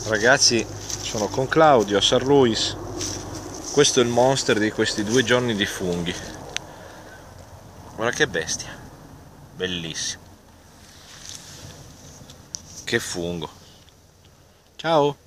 Ragazzi, sono con Claudio a San Luis. Questo è il monster di questi 2 giorni di funghi. Guarda che bestia, bellissimo. Che fungo. Ciao.